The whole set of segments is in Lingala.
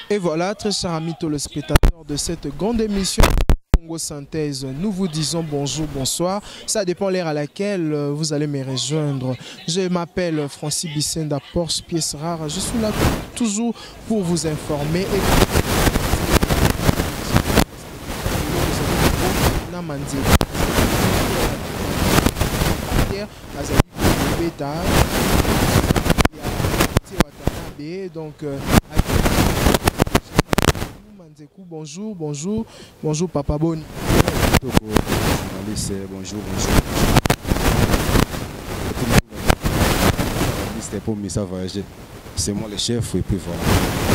Et voilà, très chers amis téléspectateurs de cette grande émission Congo Synthèse, nous vous disons bonjour, bonsoir. Ça dépend l'heure à laquelle vous allez me rejoindre. Je m'appelle Francis Bissenda, Porsche Pièce Rare. Je suis là toujours pour vous informer. Et donc bonjour, bonjour, bonjour Papa Boni. Bonjour, bonjour. C'était pour me voyager. C'est moi le chef et puis voilà.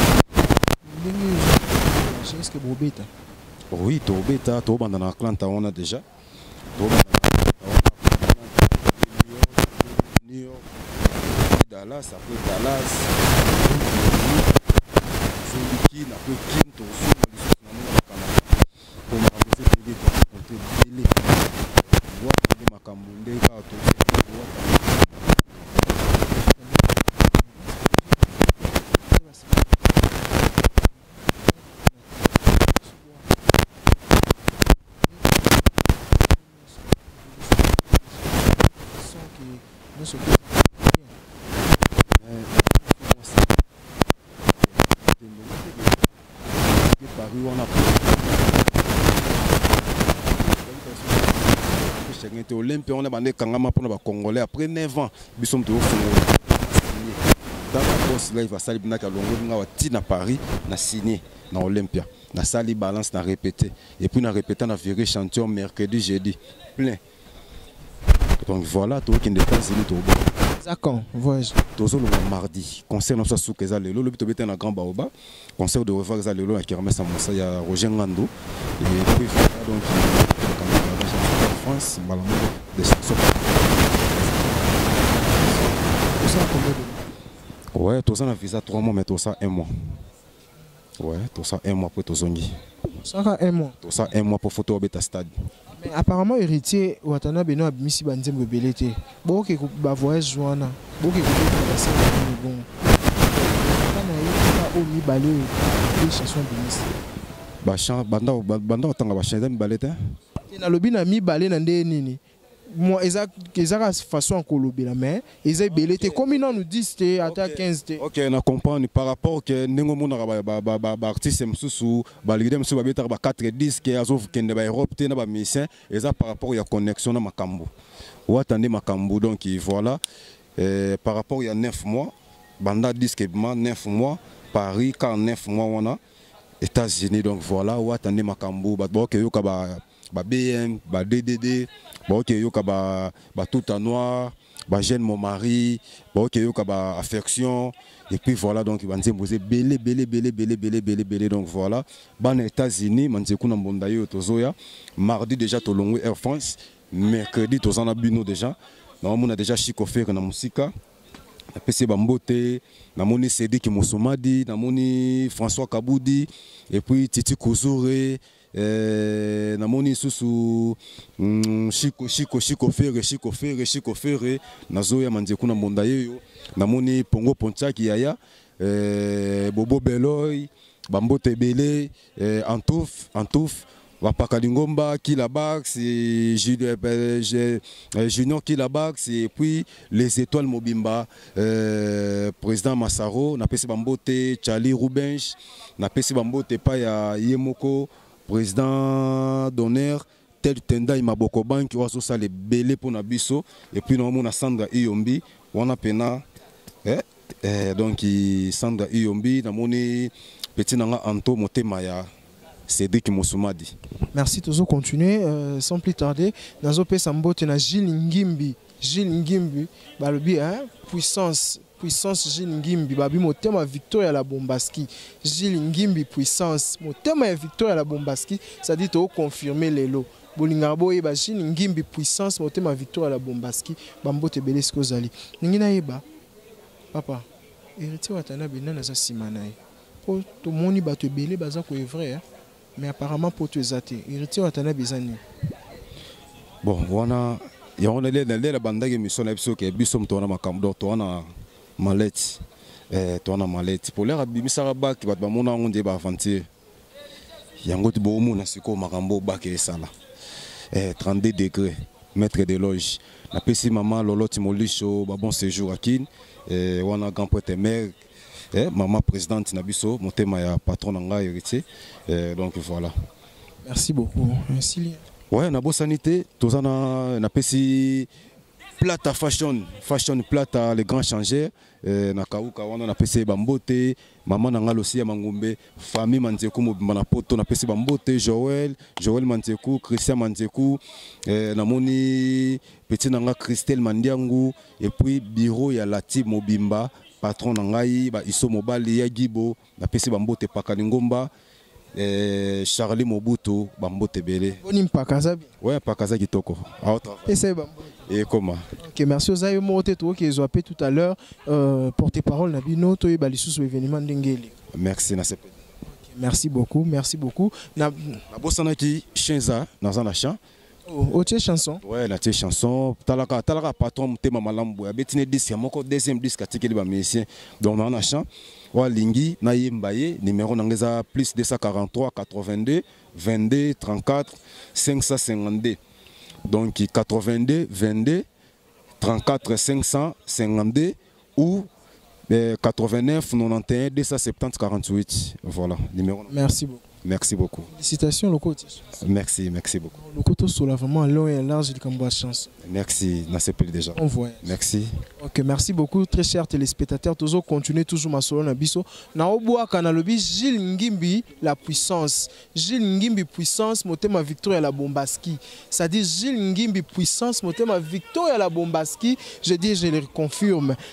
Est-ce que vous êtes? Oui, tu es dans la Atlanta, on a déjà. New York, Dallas, après Dallas, Zoliki, après Quinto, Olympia, on a bandé Kangama pour les Congolais après 9 ans. Nous sommes toujours dans la bosse là, il va salir Binaka Longo, na Paris, na signé dans Olympia. Na sali balance, na répété. Et puis na répété, na viré chanteur mercredi, jeudi. Plein. Donc voilà, tout qui est des États-Unis, tout bon. D'accord, voyage. Toujours le mardi. Concert dans sa souk ezalelo, le but de na grand baoba. Concert de revoir ezalelo à Kermesse à Moussa, il y a Roger Ngando. Et puis donc France, des chansons. Ouais, tout ça a visa 3 mois, mais tout ça 1 mois. Ouais, tout ça 1 mois pour tout zongi. Ça a 1 mois. Tout ça 1 mois pour photo au bêta stade. Mais apparemment, héritier, Ouattana Beno a mis si banzem de belleté. Bon, que va voyage joana. Bon, que vous bon. Quand on a mis balé, les chansons de Nice. Bachan, banda otanga bachan mi balete. Na lobi na mi balé na ndé nini. Moi, exact façon en colobi la mais ils belleté comme ils nous disent à 15 t. Ok, na comprendre par rapport que nengo mona ba artiste msusu ba leader msusu ba beta ba 4 disques azov kende ba Europe te na ba musicien eza par rapport ya connexion na makambo. Ou attendez makambo donc voilà par rapport ya 9 mois banda disque 9 mois Paris 49 mois wana États-Unis donc voilà ou attendez makambo ba ok yoka ba BM ba DDD ba ok yoka ba tout en noir ba jeune mon mari ba ok yoka ba affection et puis voilà donc banze mboze belé donc voilà ban États-Unis manze kuna mbonda yo tozoya mardi déjà tolongo Air France mercredi tozana bino déjà na mona déjà Chico Fer na musika na PC Bambote na moni Cédric Mosomadi na moni François Kaboudi et puis Titi Kozore na moni susu Chico Fer na zoya manze kuna mbonda yo na moni Pongo Ponchaki yaya Bobo Beloy Bambote Belé Antouf Wapakalingomba Kilabax Junior Kilabax et puis les étoiles Mobimba président Massaro na pesi Bambote Charlie Rubench na pesi Bambote pa ya Yemoko président d'honneur tel tenda Imaboko Bank oazo sale belé pour na biso et puis na mona Sandra Iyombi wana pena donc Sandra Iyombi na moni petit nanga Anto Motema ya Cédric Mosomadi. Merci, toujours continuer sans plus tarder. Nazo pe sambote na Gilles Ngimbi, balobi puissance Gilles Ngimbi, babi motema Victoria la Bombaski. Gilles Ngimbi puissance, motema ya Victoria la Bombaski, ça dit to confirmer les lots. Bolingabo eba Gilles Ngimbi puissance, motema Victoria la Bombaski, bambote belesko zali. Ningina eba. Papa, héritier watana bena na za simanaï. Po to moni bato belé baza ko est vrai. Mais apparemment pour te zater, héritier watana bizani. Bon, voilà, il y a la bande qui mission na biso ke biso mtona makambo to na maleti toana malette polaire abimisaka baki bato bamona yango nde baaventure yango ti boomona sikoyo makambo baki esala 32 degré maître de loge napesi mama loloti molisho babon séjour akine wana grand poète mère maman présidente na biso motema ya patron na ngai héritier donc voilà. Merci beaucoup. Merci. Ouais, na bosanité tozana napesi plata fashion plata les grands changeurs na kauka wana napesi bambote maman na ngai aussi ya mangombe famille manzeku mobimba na poto napesi bambote Joël manzeku Christian manzeku namoni petit na ngai Christelle Mandiangu et puis bureau ya Lati mobimba patron na ngai ba iso mobali ya Gibo napesi bambote pakali ngomba Charlie Mobutu bambote belé. Boni mpakazabi. Ouais, pakaza kitoko. Et c'est bambote. Et comment? Ok, merci aux aïeux moté tout qui ont appelé tout à l'heure porte-parole Nabino to balisous événement d'Engeli. Merci na sepe. Merci beaucoup, merci beaucoup. Na bosana ki Chenza dans un achat. Oh, tu chanson? Ouais, la chanson. Talaka patron tema malambo. Abetine disque moko deuxième disque atikeli ba musicien. Donc dans un achat. Wa lingi na yembaye numéro nangeza plus 243 82 22 34 552. Donc 82 22 34 552 ou 89 91 270 48. Voilà, numéro. Merci beaucoup. Merci beaucoup. Félicitations, Loco. Merci beaucoup. Loco, sur la vraiment long et large, il y a chance. Merci, n'a pas déjà. On voit. Merci. Ok, merci beaucoup, très chers téléspectateurs. Toujours continuez toujours ma solo na biso. Na oboa kanalobi Gilles Ngimbi la puissance. Gilles Ngimbi puissance, motema victoire à la Bombaski. Ça dit Gilles Ngimbi puissance, motema victoire à la Bombaski. Je dis, je le confirme.